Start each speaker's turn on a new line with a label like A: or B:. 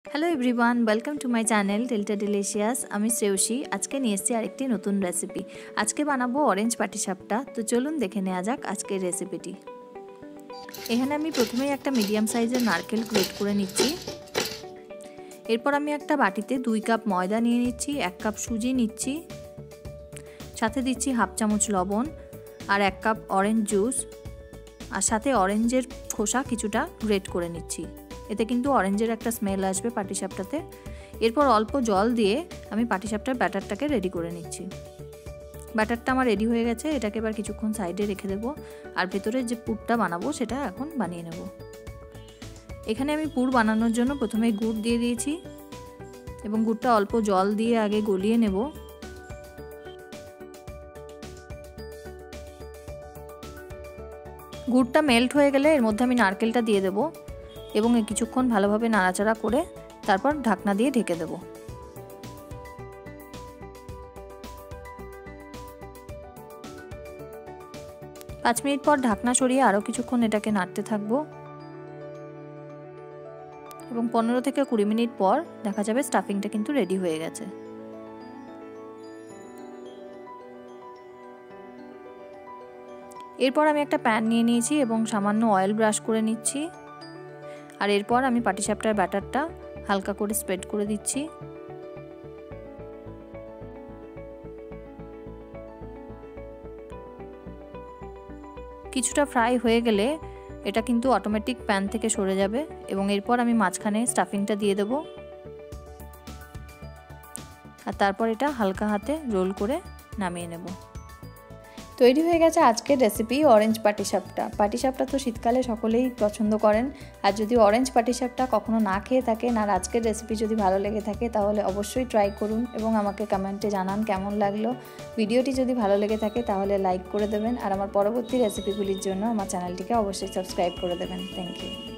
A: Hello everyone, welcome to my channel টেলটা delicious. আমি শ্রেয়সী। আজকে নিয়ে এসেছি আরেকটি নতুন রেসিপি। আজকে বানাবো অরেঞ্জ পাটিসাপটা। তো চলুন দেখে নেওয়া যাক আজকের রেসিপিটি। এখানে আমি প্রথমেই একটা মিডিয়াম সাইজের নারকেল গ্রেট করে নিচ্ছি। এরপর আমি একটা বাটিতে 2 কাপ ময়দা নিয়ে নিচ্ছি, 1 কাপ সুজি নিচ্ছি, সাথে দিচ্ছি হাফ চামচ লবণ আর 1 কাপ অরেঞ্জ জুস, আর সাথে অরেঞ্জের খোসা কিছুটা গ্রেট করে নিচ্ছি। এতে কিন্তু অরেঞ্জের একটা স্মেল আসবে পাটিসাপটাতে। এরপর অল্প জল দিয়ে আমি পাটিসাপটার ব্যাটারটাকে রেডি করে নিচ্ছি। ব্যাটারটা আমার রেডি হয়ে গেছে। এটাকে এবার কিছুক্ষণ সাইডে রেখে দেবো, আর ভেতরে যে পুরটা বানাবো সেটা এখন বানিয়ে নেব। এখানে আমি পুর বানানোর জন্য প্রথমে গুড় দিয়ে দিয়েছি এবং গুড়টা অল্প জল দিয়ে আগে গলিয়ে নেব। গুড়টা মেল্ট হয়ে গেলে এর মধ্যে আমি নারকেলটা দিয়ে দেবো এবং কিছুক্ষণ ভালোভাবে নাড়াচাড়া করে তারপর ঢাকনা দিয়ে ঢেকে দেব। পাঁচ মিনিট পর ঢাকনা সরিয়ে আরও কিছুক্ষণ এটাকে নাড়তে থাকবো এবং 15 থেকে 20 মিনিট পর দেখা যাবে স্টাফিংটা কিন্তু রেডি হয়ে গেছে। এরপর আমি একটা প্যান নিয়ে নিয়েছি এবং সামান্য অয়েল ব্রাশ করে নিচ্ছি, আর এরপর আমি পাটিসাপটার ব্যাটারটা হালকা করে স্প্রেড করে দিচ্ছি। কিছুটা ফ্রাই হয়ে গেলে এটা কিন্তু অটোমেটিক প্যান থেকে সরে যাবে এবং এরপর আমি মাঝখানে স্টাফিংটা দিয়ে দেব, আর তারপর এটা হালকা হাতে রোল করে নামিয়ে নেব। তৈরি হয়ে গেছে আজকের রেসিপি অরেঞ্জ পাটিসাপটা। পাটিসাপটা তো শীতকালে সকলেই পছন্দ করেন, আর যদি অরেঞ্জ পাটিসাপটা কখনো না খেয়ে থাকেন আর আজকের রেসিপি যদি ভালো লেগে থাকে তাহলে অবশ্যই ট্রাই করুন এবং আমাকে কমেন্টে জানান কেমন লাগলো। ভিডিওটি যদি ভালো লেগে থাকে তাহলে লাইক করে দেবেন, আর আমার পরবর্তী রেসিপিগুলির জন্য আমার চ্যানেলটিকে অবশ্যই সাবস্ক্রাইব করে দেবেন। Thank you.